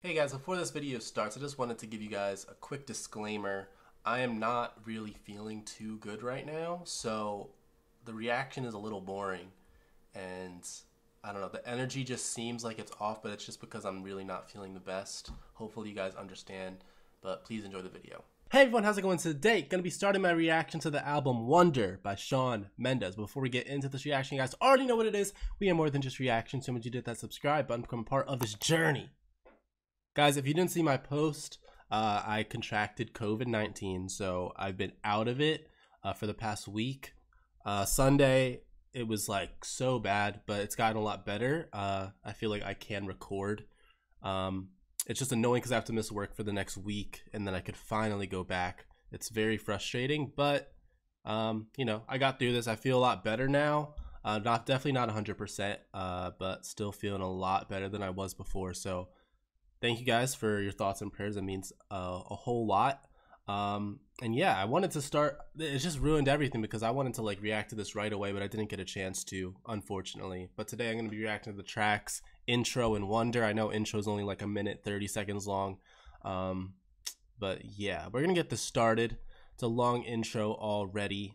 Hey guys, before this video starts, I just wanted to give you guys a quick disclaimer. I am not really feeling too good right now, so the reaction is a little boring, and I don't know, the energy just seems like it's off, but it's just because I'm really not feeling the best. Hopefully you guys understand, but please enjoy the video. Hey everyone, how's it going today? Gonna be starting my reaction to the album Wonder by Shawn Mendes. Before we get into this reaction, you guys already know what it is. We are more than just reaction, so when you hit that subscribe button, become a part of this journey. Guys, if you didn't see my post, I contracted COVID-19, so I've been out of it for the past week. Sunday, it was like so bad, but it's gotten a lot better. I feel like I can record. It's just annoying because I have to miss work for the next week, and then I could finally go back. It's very frustrating, but you know, I got through this. I feel a lot better now. Definitely not 100%, but still feeling a lot better than I was before. So thank you guys for your thoughts and prayers. It means a whole lot. And yeah, I wanted to start. It just ruined everything because I wanted to like react to this right away, but I didn't get a chance to, unfortunately. But today I'm going to be reacting to the tracks Intro and Wonder. I know intro is only like a minute 30 seconds long, but yeah, we're gonna get this started. It's a long intro already,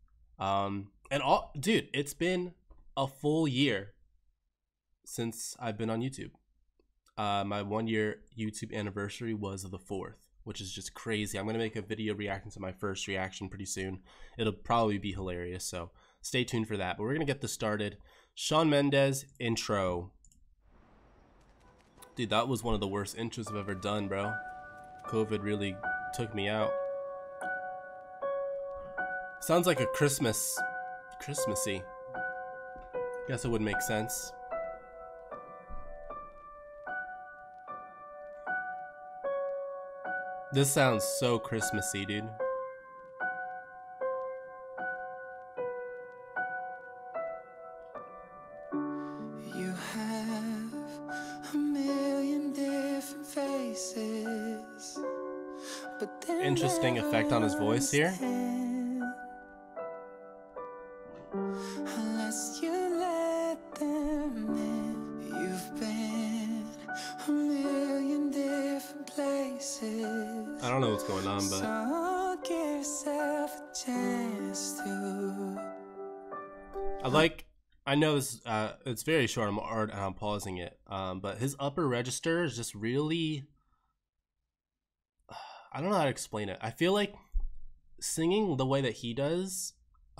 dude, it's been a full year since I've been on YouTube. My 1 year YouTube anniversary was the 4th, which is just crazy. I'm gonna make a video reacting to my first reaction pretty soon. It'll probably be hilarious, so stay tuned for that. But we're gonna get this started. Shawn Mendes, Intro. Dude, that was one of the worst intros I've ever done, bro. COVID really took me out. Sounds like a Christmassy. Guess it would make sense. This sounds so Christmassy, dude. You have a million different faces, but they're interesting effect on his voice here. Unless you let them in, you've been a million different places. I don't know what's going on, but so give yourself a chance to. I know this, it's very short, I'm pausing it, but his upper register is just really, I don't know how to explain it. I feel like singing the way that he does,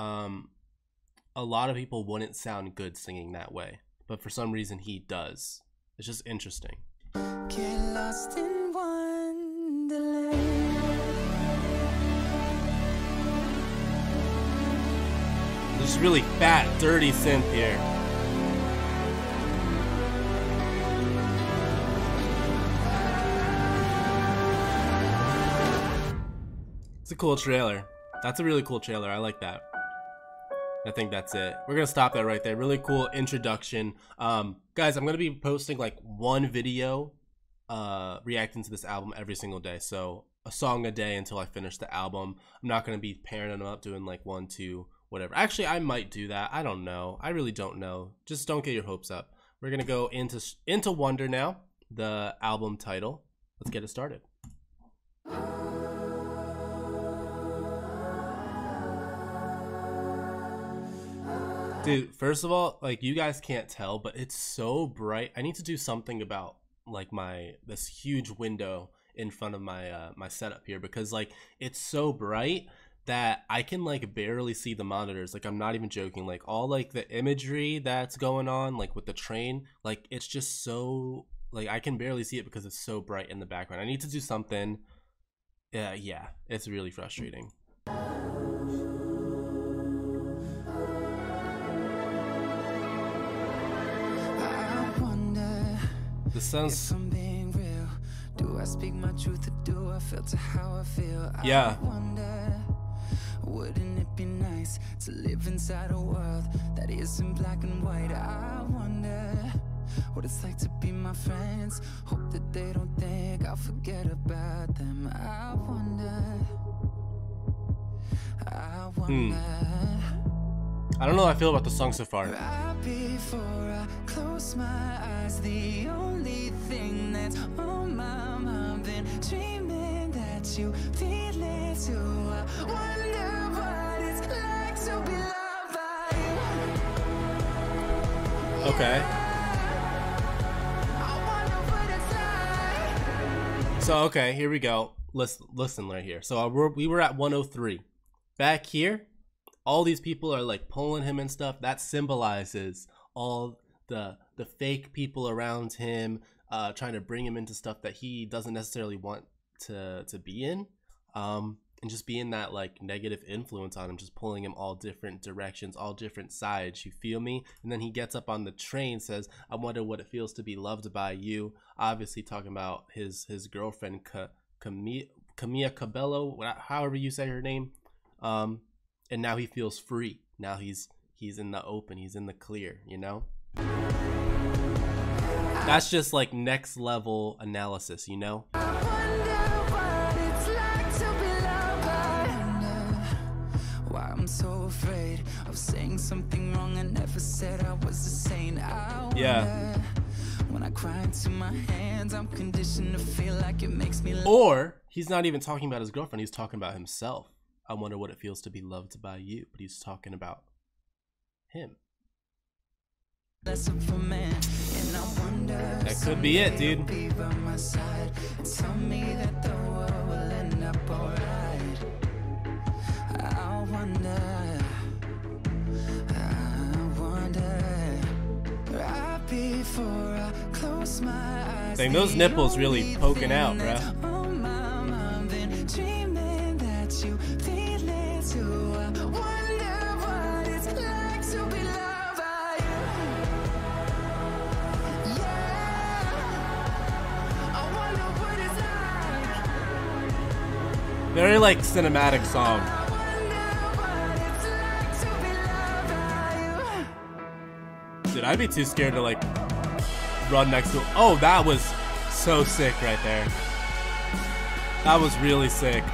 a lot of people wouldn't sound good singing that way, but for some reason he does. It's just interesting. Get lost in wonderland. There's really fat, dirty synth here. It's a cool trailer. That's a really cool trailer. I like that. I think that's it. We're gonna stop that right there. Really cool introduction. Guys, I'm gonna be posting like one video reacting to this album every single day. So a song a day until I finish the album. I'm not gonna be pairing them up, doing like 1, 2, whatever. Actually, I might do that. I don't know. I really don't know. Just don't get your hopes up. We're gonna go into Wonder now, the album title. Let's get it started. Dude, first of all, like, you guys can't tell, but it's so bright. I need to do something about like this huge window in front of my my setup here, because like it's so bright that I can like barely see the monitors. Like, I'm not even joking. Like, all like the imagery that's going on, like with the train, like it's just so, like, I can barely see it because it's so bright in the background. I need to do something. Yeah, it's really frustrating. This sounds. If I'm being real, do I speak my truth or do I filter how I feel? Yeah. I wonder, wouldn't it be nice to live inside a world that isn't black and white? I wonder what it's like to be my friends. Hope that they don't think I'll forget about them. I wonder. I don't know how I feel about the song so far. Right before I close my eyes, the only thing that's on my that you feel it too. I wonder what it's like to be loved by you. Okay. I wonder what it's like. So, okay, here we go. Listen right here. So we were at 103. Back here, all these people are like pulling him and stuff. That symbolizes all the fake people around him, trying to bring him into stuff that he doesn't necessarily want to be in, and just being that like negative influence on him, just pulling him all different directions, all different sides. You feel me? And then he gets up on the train, says, "I wonder what it feels to be loved by you." Obviously talking about his girlfriend, Camilla Cabello, however you say her name. And now he feels free. Now he's in the open. He's in the clear, you know? That's just like next level analysis, you know? I wonder what it's like to be loved by you. Why I'm so afraid of saying something wrong. I never said I was a saint. Yeah. When I cry into my hands, I'm conditioned to feel like it makes me. Or he's not even talking about his girlfriend. He's talking about himself. I wonder what it feels to be loved by you. But he's talking about him. Less of a man, and I wonder That could be it, dude. be by my side. Tell me that the world will end up alright. I wonder right before I close my eyes. Dang, those nipples really poking out, bruh. On my mind, been dreaming that you feel it too. I wonder what it's like to be loved by you. Yeah, I wonder what it's like. Very like cinematic song. I wonder what it's like to be loved by you. Dude, I'd be too scared to like run next to him. Oh, that was so sick right there. That was really sick.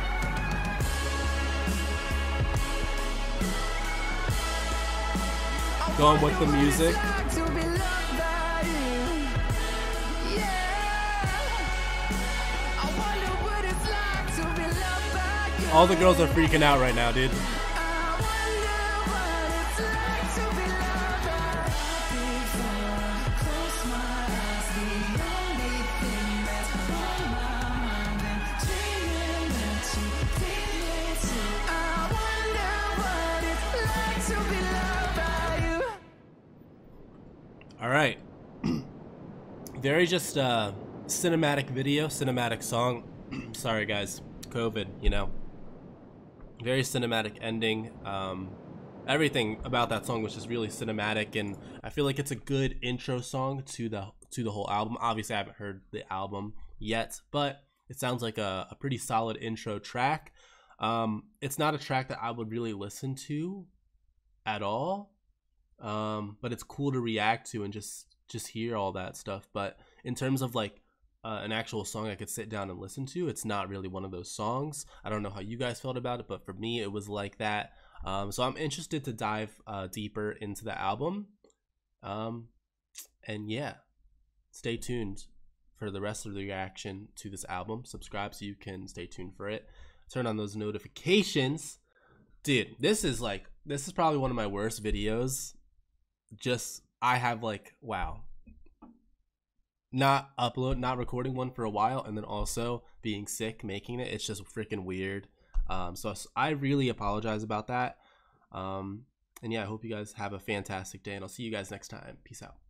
Going with the music. All the girls are freaking out right now, dude. All right. Very just cinematic video, cinematic song. Sorry guys, COVID, you know. Very cinematic ending. Everything about that song was just really cinematic, and I feel like it's a good intro song to the whole album. Obviously I haven't heard the album yet, but it sounds like a pretty solid intro track. It's not a track that I would really listen to at all, but it's cool to react to and just hear all that stuff. But in terms of like an actual song I could sit down and listen to, it's not really one of those songs. I don't know how you guys felt about it, but for me it was like that. So I'm interested to dive deeper into the album, and yeah, stay tuned for the rest of the reaction to this album. Subscribe so you can stay tuned for it. Turn on those notifications. Dude, this is probably one of my worst videos. Just, I have like, wow, not recording one for a while, and then also being sick making it. It's just freaking weird. So I really apologize about that. And yeah, I hope you guys have a fantastic day, and I'll see you guys next time. Peace out.